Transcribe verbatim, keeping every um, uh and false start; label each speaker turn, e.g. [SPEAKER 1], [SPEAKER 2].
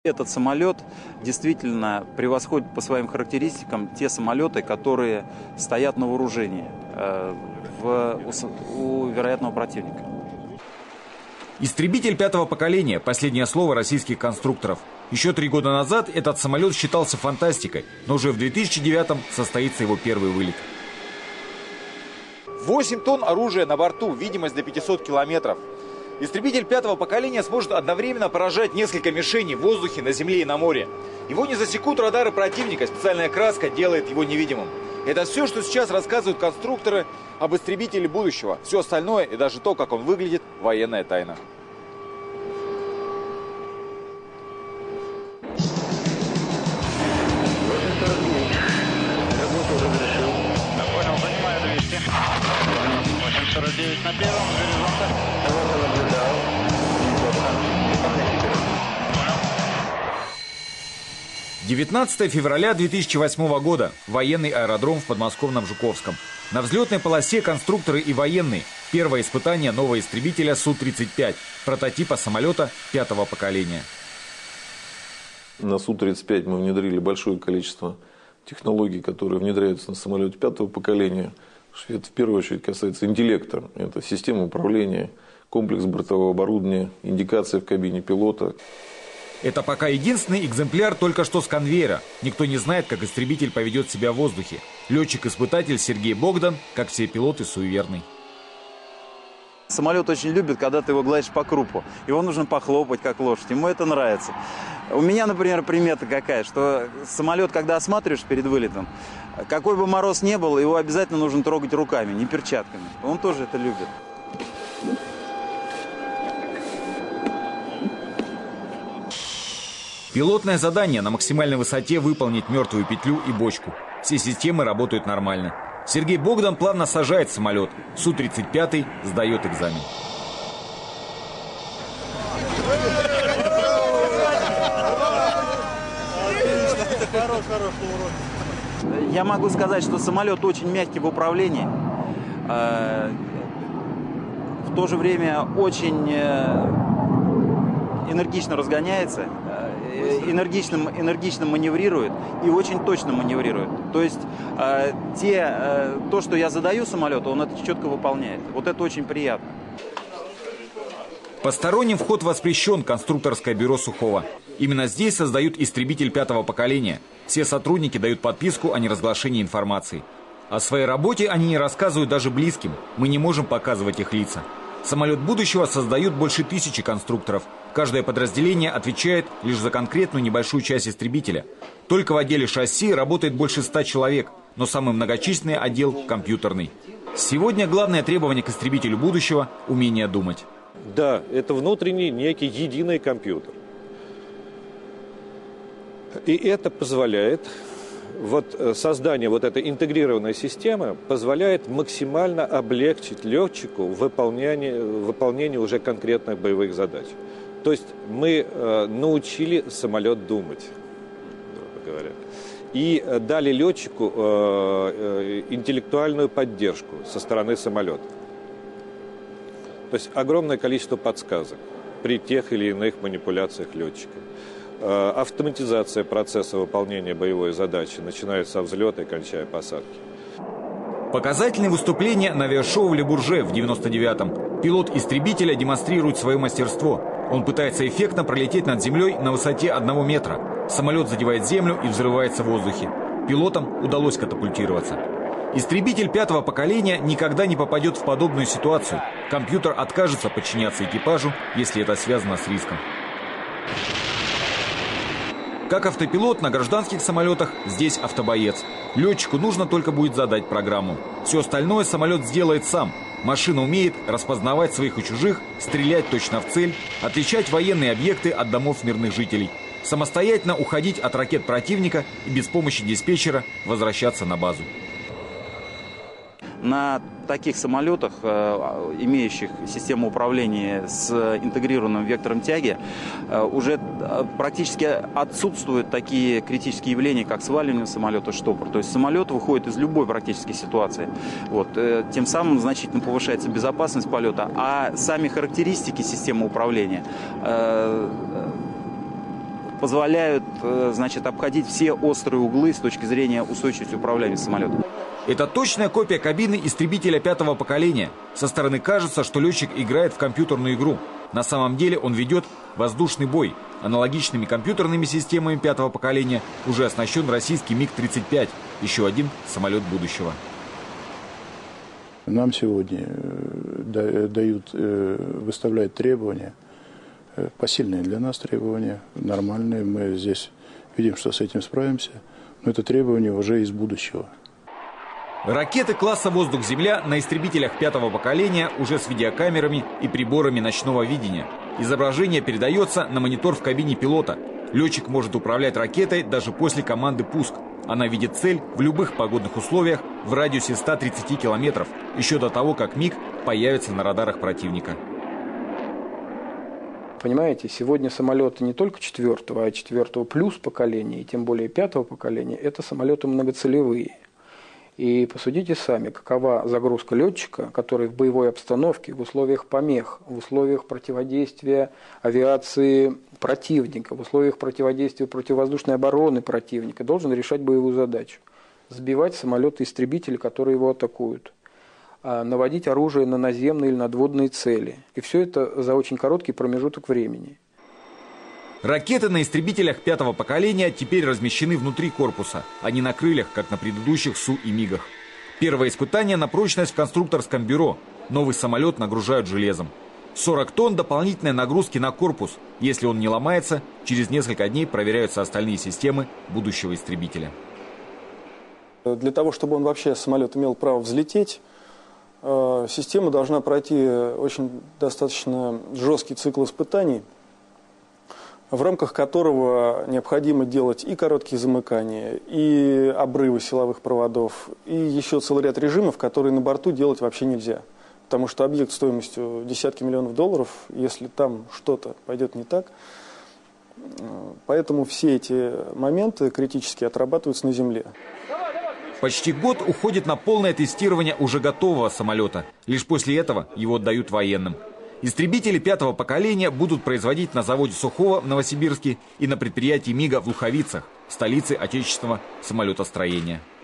[SPEAKER 1] Этот самолет действительно превосходит по своим характеристикам те самолеты, которые стоят на вооружении э, в, у, у вероятного противника.
[SPEAKER 2] Истребитель пятого поколения – последнее слово российских конструкторов. Еще три года назад этот самолет считался фантастикой, но уже в две тысячи девятом состоится его первый вылет.
[SPEAKER 3] восемь тонн оружия на борту, видимость до пятисот километров. Истребитель пятого поколения сможет одновременно поражать несколько мишеней в воздухе, на земле и на море. Его не засекут радары противника, специальная краска делает его невидимым. Это все, что сейчас рассказывают конструкторы об истребителе будущего. Все остальное и даже то, как он выглядит, военная тайна.
[SPEAKER 4] восемь сорок девять на первом, горизонта.
[SPEAKER 2] девятнадцатое февраля две тысячи восьмого года. Военный аэродром в подмосковном Жуковском. На взлетной полосе конструкторы и военные. Первое испытание нового истребителя Су тридцать пять, прототипа самолета пятого поколения.
[SPEAKER 5] На Су тридцать пять мы внедрили большое количество технологий, которые внедряются на самолете пятого поколения. Это в первую очередь касается интеллекта. Это система управления, комплекс бортового оборудования, индикация в кабине пилота.
[SPEAKER 2] Это пока единственный экземпляр только что с конвейера. Никто не знает, как истребитель поведет себя в воздухе. Летчик-испытатель Сергей Богдан, как все пилоты, суеверный.
[SPEAKER 1] Самолет очень любит, когда ты его гладишь по крупу. Его нужно похлопать, как лошадь. Ему это нравится. У меня, например, примета какая, что самолет, когда осматриваешь перед вылетом, какой бы мороз ни был, его обязательно нужно трогать руками, не перчатками. Он тоже это любит.
[SPEAKER 2] Пилотное задание на максимальной высоте выполнить мертвую петлю и бочку. Все системы работают нормально. Сергей Богдан плавно сажает самолет. Су тридцать пять сдает экзамен.
[SPEAKER 1] Я могу сказать, что самолет очень мягкий в управлении. В то же время очень энергично разгоняется, энергично, энергично маневрирует и очень точно маневрирует. То есть э, те, э, то, что я задаю самолету, он это четко выполняет. Вот это очень приятно.
[SPEAKER 2] Посторонним вход воспрещен, конструкторское бюро Сухого. Именно здесь создают истребитель пятого поколения. Все сотрудники дают подписку о неразглашении информации. О своей работе они не рассказывают даже близким. Мы не можем показывать их лица. Самолет будущего создают больше тысячи конструкторов. Каждое подразделение отвечает лишь за конкретную небольшую часть истребителя. Только в отделе шасси работает больше ста человек, но самый многочисленный отдел – компьютерный. Сегодня главное требование к истребителю будущего – умение думать.
[SPEAKER 6] Да, это внутренний некий единый компьютер. И это позволяет, вот создание вот этой интегрированной системы позволяет максимально облегчить летчику выполнение, выполнение уже конкретных боевых задач. То есть мы э, научили самолет думать, грубо говоря, и дали летчику э, э, интеллектуальную поддержку со стороны самолета. То есть огромное количество подсказок при тех или иных манипуляциях летчика. Э, автоматизация процесса выполнения боевой задачи, начиная со взлета и кончая посадки.
[SPEAKER 2] Показательные выступления на авиашоу в Ле-Бурже в девяносто девятом. Пилот истребителя демонстрирует свое мастерство. Он пытается эффектно пролететь над землей на высоте одного метра. Самолет задевает землю и взрывается в воздухе. Пилотам удалось катапультироваться. Истребитель пятого поколения никогда не попадет в подобную ситуацию. Компьютер откажется подчиняться экипажу, если это связано с риском. Как автопилот на гражданских самолетах, здесь автобоец. Летчику нужно только будет задать программу. Все остальное самолет сделает сам. Машина умеет распознавать своих и чужих, стрелять точно в цель, отличать военные объекты от домов мирных жителей, самостоятельно уходить от ракет противника и без помощи диспетчера возвращаться на базу.
[SPEAKER 1] На таких самолетах, имеющих систему управления с интегрированным вектором тяги, уже практически отсутствуют такие критические явления, как сваливание самолета, штопор. То есть самолет выходит из любой практической ситуации. Вот. Тем самым значительно повышается безопасность полета, а сами характеристики системы управления позволяют, значит, обходить все острые углы с точки зрения устойчивости управления самолетом.
[SPEAKER 2] Это точная копия кабины истребителя пятого поколения. Со стороны кажется, что летчик играет в компьютерную игру. На самом деле он ведет воздушный бой. Аналогичными компьютерными системами пятого поколения уже оснащен российский миг тридцать пять, еще один самолет будущего.
[SPEAKER 7] Нам сегодня дают, выставляют требования, посильные для нас требования, нормальные. Мы здесь видим, что с этим справимся, но это требования уже из будущего.
[SPEAKER 2] Ракеты класса «Воздух-Земля» на истребителях пятого поколения уже с видеокамерами и приборами ночного видения. Изображение передается на монитор в кабине пилота. Летчик может управлять ракетой даже после команды «Пуск». Она видит цель в любых погодных условиях в радиусе ста тридцати километров, еще до того, как МиГ появится на радарах противника.
[SPEAKER 8] Понимаете, сегодня самолеты не только четвертого, а четвертого плюс поколения, и тем более пятого поколения, это самолеты многоцелевые. И посудите сами, какова загрузка летчика, который в боевой обстановке, в условиях помех, в условиях противодействия авиации противника, в условиях противодействия противовоздушной обороны противника, должен решать боевую задачу. Сбивать самолеты-истребители, которые его атакуют. Наводить оружие на наземные или надводные цели. И все это за очень короткий промежуток времени.
[SPEAKER 2] Ракеты на истребителях пятого поколения теперь размещены внутри корпуса, а не на крыльях, как на предыдущих Су и МиГах. Первое испытание на прочность в конструкторском бюро. Новый самолет нагружают железом. сорок тонн дополнительной нагрузки на корпус. Если он не ломается, через несколько дней проверяются остальные системы будущего истребителя.
[SPEAKER 9] Для того, чтобы он вообще, самолет, имел право взлететь, система должна пройти очень достаточно жесткий цикл испытаний, в рамках которого необходимо делать и короткие замыкания, и обрывы силовых проводов, и еще целый ряд режимов, которые на борту делать вообще нельзя. Потому что объект стоимостью десятки миллионов долларов, если там что-то пойдет не так, поэтому все эти моменты критически отрабатываются на земле.
[SPEAKER 2] Почти год уходит на полное тестирование уже готового самолета. Лишь после этого его отдают военным. Истребители пятого поколения будут производить на заводе Сухого в Новосибирске и на предприятии МиГа в Луховицах, столице отечественного самолетостроения.